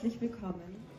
herzlich willkommen.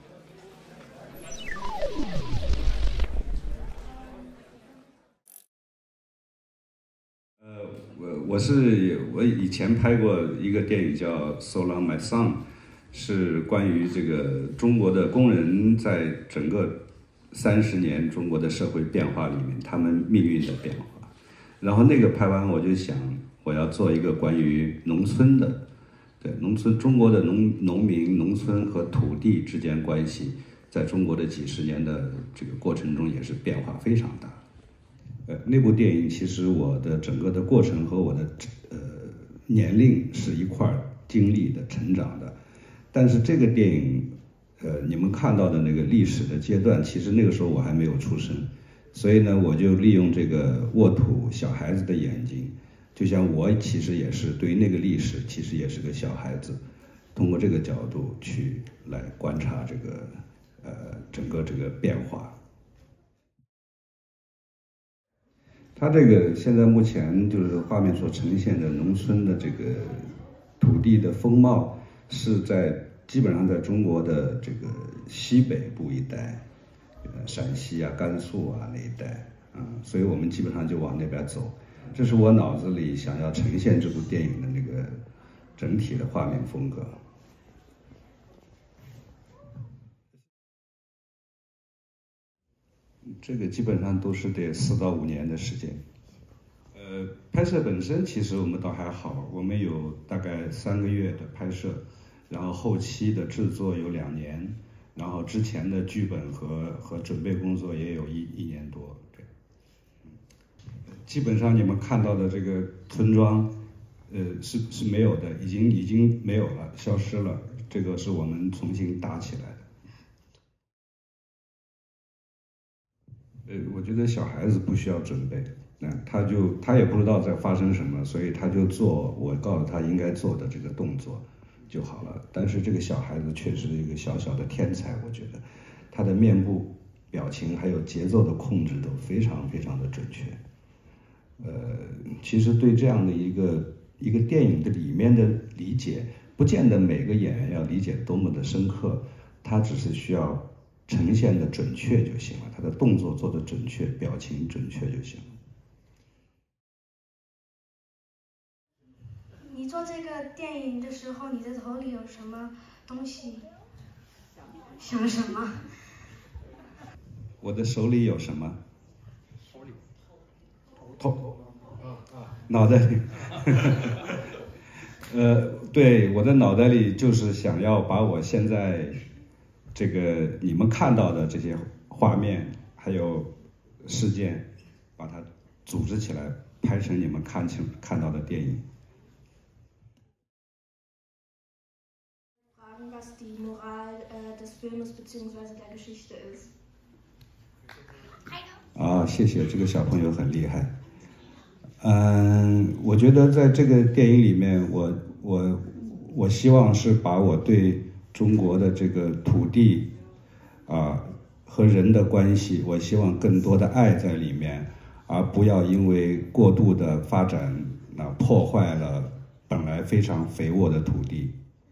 我以前拍过一个电影叫《So Long My Son》，是关于这个中国的工人在整个30年中国的社会变化里面，他们命运的变化。然后那个拍完，我就想我要做一个关于农村的，对农村中国的农民、农村和土地之间关系，在中国的几十年的这个过程中也是变化非常大。那部电影其实我的整个的过程和我的年龄是一块经历的、成长的，但是这个电影你们看到的那个历史的阶段，其实那个时候我还没有出生，所以呢，我就利用这个沃土小孩子的眼睛，就像我其实也是对于那个历史，其实也是个小孩子，通过这个角度去来观察这个整个这个变化。它这个现在目前就是画面所呈现的农村的这个土地的风貌，是基本上在中国的这个西北部一带，陕西啊、甘肃啊那一带，所以我们基本上就往那边走。这是我脑子里想要呈现这部电影的那个整体的画面风格。这个基本上都是得4到5年的时间。拍摄本身其实我们倒还好，我们有大概3个月的拍摄，然后后期的制作有2年，然后之前的剧本和准备工作也有一年多。对，基本上你们看到的这个村庄，是没有的，已经没有了，消失了。这个是我们重新搭起来的。我觉得小孩子不需要准备，他也不知道在发生什么，所以他就做我告诉他应该做的这个动作就好了。但是这个小孩子确实是一个小小的天才，我觉得他的面部表情还有节奏的控制都非常非常的准确。其实对这样的一个电影的里面的理解，不见得每个演员要理解多么的深刻，他只是需要呈现的准确就行了，他的动作做的准确，表情准确就行了。 你做这个电影的时候，你的头里有什么东西？想什么？ 我的手里有什么？头脑袋里。对，我的脑袋里就是想要把我现在这个你们看到的这些画面还有事件，把它组织起来，拍成你们看到的电影。 Was die Moral des Filmes bzw. der Geschichte ist. 谢谢，这个小朋友很厉害。我觉得在这个电影里面，我希望是把我对中国的这个土地和人的关系，我希望更多的爱在里面，而不要因为过度的发展破坏了本来非常肥沃的土地。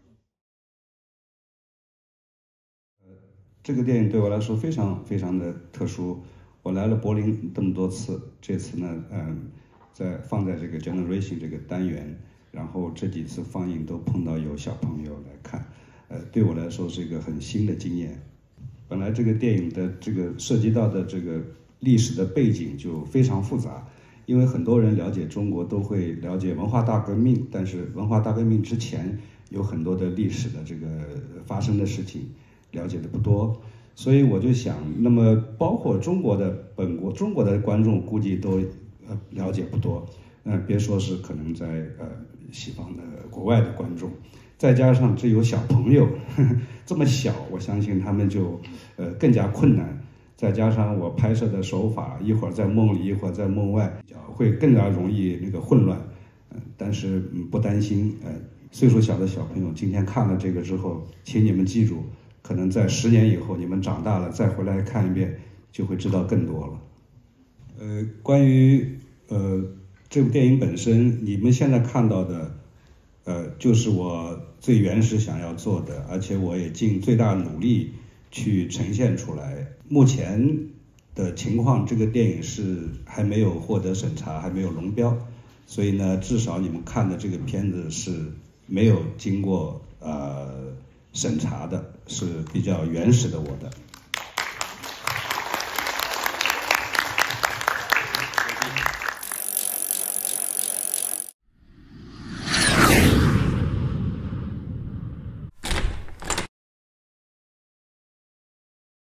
这个电影对我来说非常非常的特殊，我来了柏林这么多次，这次呢，放在这个 Generation 这个单元，然后这几次放映都碰到有小朋友来看，对我来说是一个很新的经验。本来这个电影的这个涉及到的这个历史的背景就非常复杂，因为很多人了解中国都会了解文化大革命，但是文化大革命之前有很多的历史的这个发生的事情了解的不多，所以我就想，那么包括中国的观众估计都了解不多，别说是可能在西方的国外的观众，再加上这有小朋友这么小，我相信他们就更加困难。再加上我拍摄的手法，一会儿在梦里，一会儿在梦外，会更加容易那个混乱。但是不担心，岁数小的小朋友今天看了这个之后，请你们记住，可能在10年以后你们长大了再回来看一遍，就会知道更多了。关于这部电影本身，你们现在看到的就是我最原始想要做的，而且我也尽最大努力去呈现出来。目前的情况，这个电影是还没有获得审查，还没有龙标，所以呢，至少你们看的这个片子是没有经过审查的，是比较原始的我的。